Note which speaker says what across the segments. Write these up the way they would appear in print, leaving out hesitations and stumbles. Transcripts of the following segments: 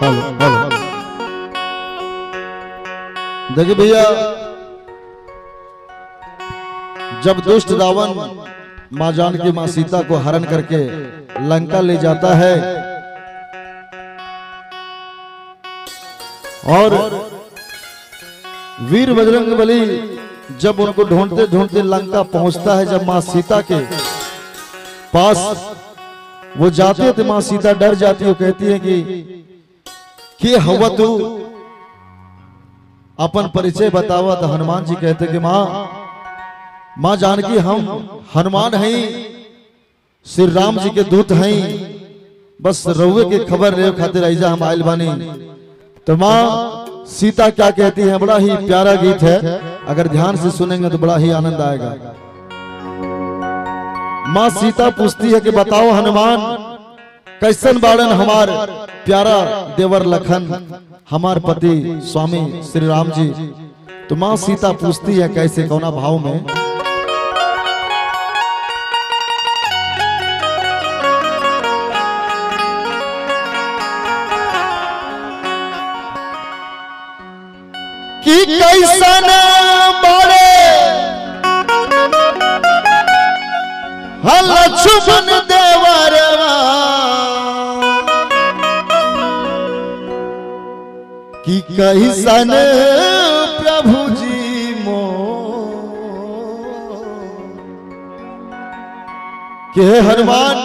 Speaker 1: देखिए भैया, जब दुष्ट रावण मां जानकी मां सीता को हरण करके लंका ले जाता है और वीर बजरंगबली जब उनको ढूंढते ढूंढते लंका पहुंचता है, जब मां सीता के पास वो जाते थे, मां सीता डर जाती है, कहती है कि हवा तू अपन परिचय बतावा। तो हनुमान जी कहते कि मां जानकी हम हनुमान हैं, श्री राम जी के दूत हैं, बस रउए के खबर ले खातिर ऐजा हम आइल बानी। तो मां सीता क्या कहती है, बड़ा ही प्यारा गीत है, अगर ध्यान से सुनेंगे तो बड़ा ही आनंद आएगा। मां सीता पूछती है कि बताओ हनुमान, कैसन बाड़न हमार प्यारा देवर लखन, हमार पति स्वामी श्री राम जी। तो मां सीता पूछती है कैसे, कौना भाव में, कि कैसन बाड़े लक्ष्मण देवरवा, कि कैसन प्रभु जी मो के हनुमान,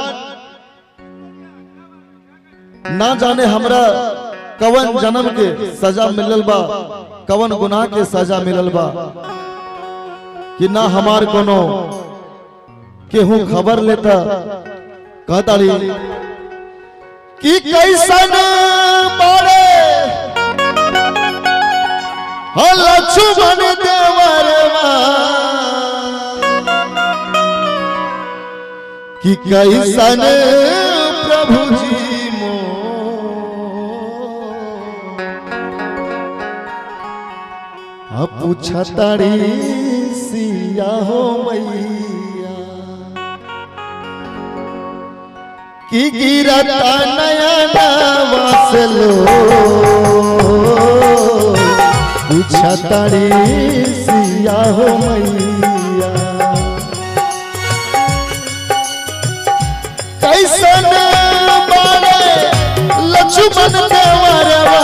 Speaker 1: ना जाने हमरा कवन जन्म के सजा मिलल बा, कवन गुनाह के सजा मिलल बा, कि ना हमार कोनो केहू खबर लेता। कहता कि कैसन बाड़े लक्ष्मण देवरवा, कि कैसन प्रभु जी मो पूछताड़ी सिया हो मैया, कि गिरता नयना वासलो, पूछताड़ी सिया हो मैया, कैसन बाड़े लक्ष्मण देवरवा,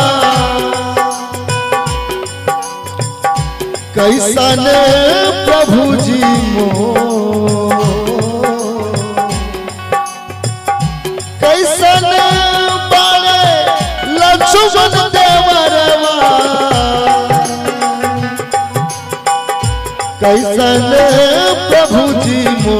Speaker 1: कैसन प्रभु जी मो, कैसन बाड़े लक्ष्मण देवरवा, कैसन प्रभु जी मो,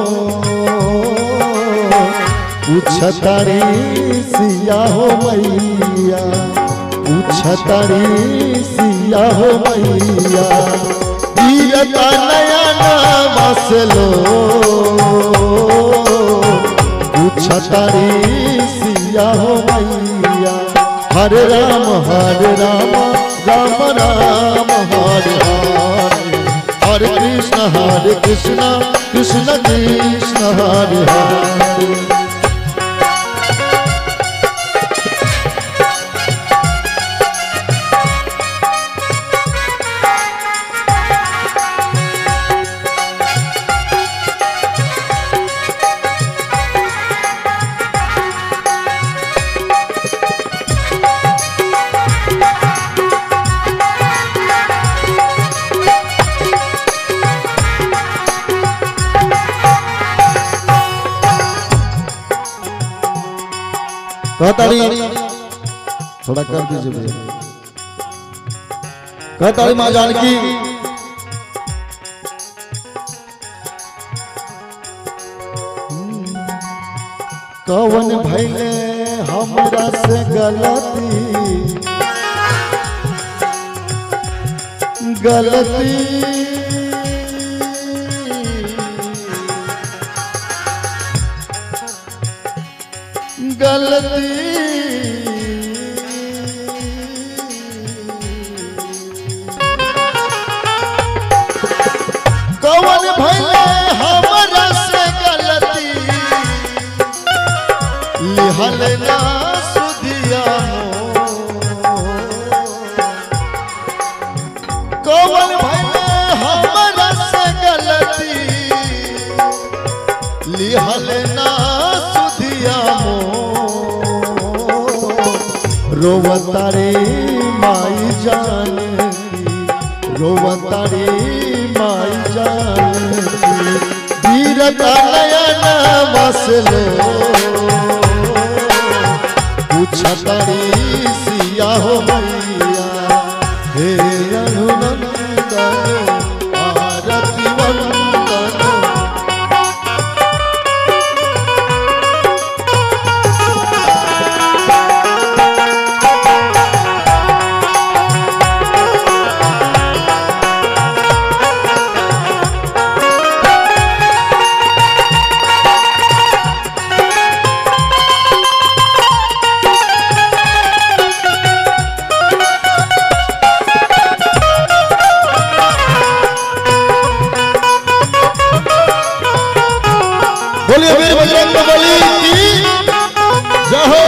Speaker 1: पूछताड़ी सिया हो मैया, पूछताड़ी सिया हो मैया, गिरता नयना वासलो, पूछताड़ी सिया हो मैया। हरे राम राम राम हरे हरे, हरे कृष्ण कृष्ण कृष्ण हरे हरे। कहताड़ी थोड़ा कर दीजिए भैया, कहताड़ी मां जानकी, कौन भइले हमरा से गलती, गलती कौन भइले हमरा से गलती, लिहल ना सुधिया लिहल ना सुधिया मो रोवतारी माई जानकी रोवतारी माई जानकी वीरता नयन बसलो पूछतारी सिया हो मैया हे रघुनंदन आरती वंदन बोलिए वीर बजरंग बली की जय हो।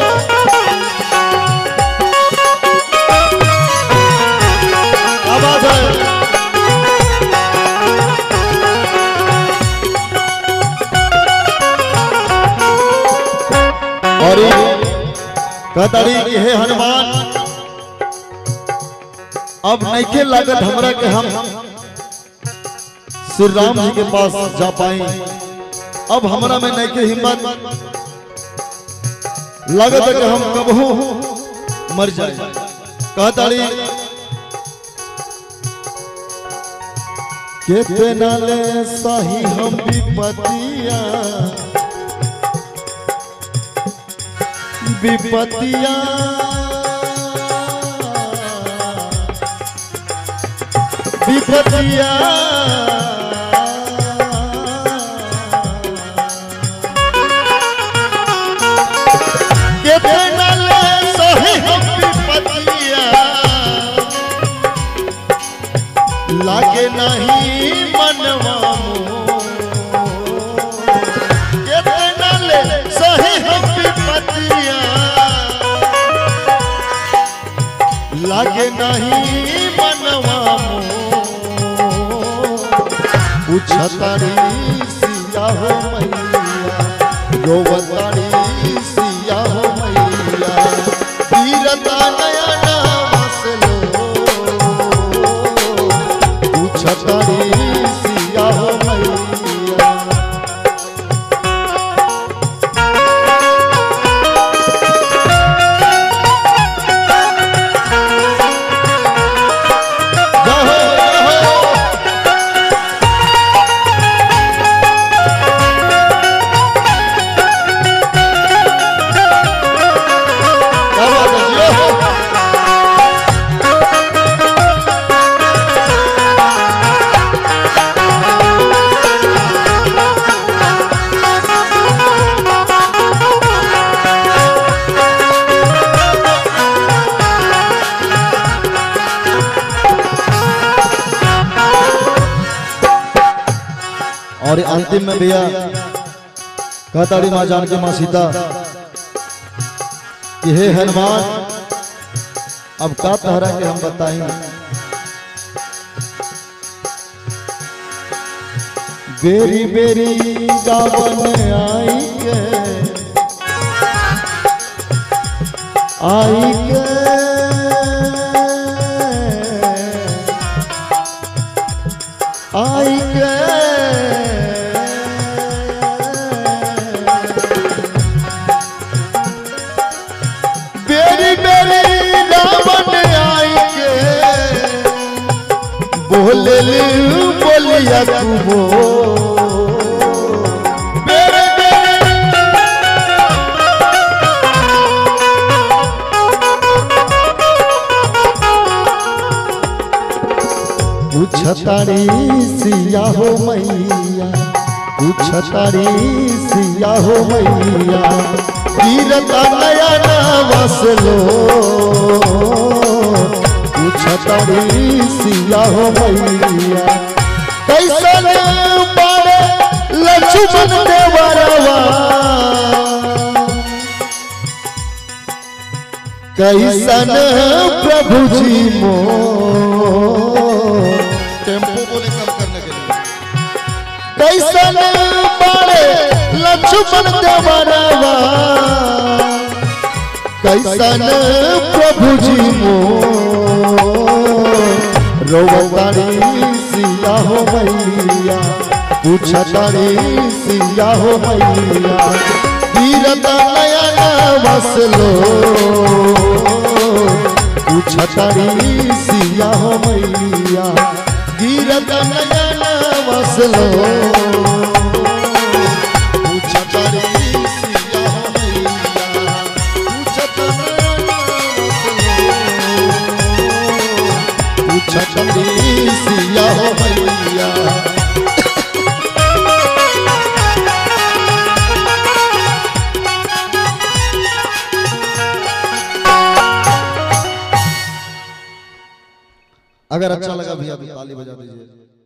Speaker 1: आवाज है और कहतारी कि हे हनुमान अब नइखे लागत हमरा के हम श्री राम जी के पास जा पाए अब हमरा में नहीं के हिम्मत लागत है कि हम कबहू मर जाए कहताड़ी कितना ले सही हम विपतिया विपतिया विपतिया लागे नहीं मनवा कितना ले सही हम विपतिया लागे नहीं मनवा पूछतारी सिया हो मैया रोवतारी सिया हो मैया वीरता नयन बसलो पूछतारी सिया हो मैया और अंतिम में भैया कहताड़ी माँ जानकी माँ सीता कि हे हनुमान अब का तहरा के हम बताएं बेरी बेरी गावन आई के बेरी बेरी रावण आई के बोले बोलिया तू पूछतारी सिया हो मैया पूछतारी सिया हो मैया वीरता नयन बसलो पूछतारी सिया हो मैया कैसन बड़े लक्ष्मण देवरवा कैसन प्रभु जी मो टेम्पो बोले कम करने के लिए कैसन बड़े लक्ष्मण देवरवा कैसन प्रभु जी रोवतारी सिया हो मैया पूछतारी सिया हो मैया गिरत नयन बसलो पूछतारी सिया हो मैया गिरत नयन बसलो पूछतारी सिया हो मैया पूछतारी सिया हो मैया। अगर अच्छा लगा भैया तो ताली बजा दीजिए।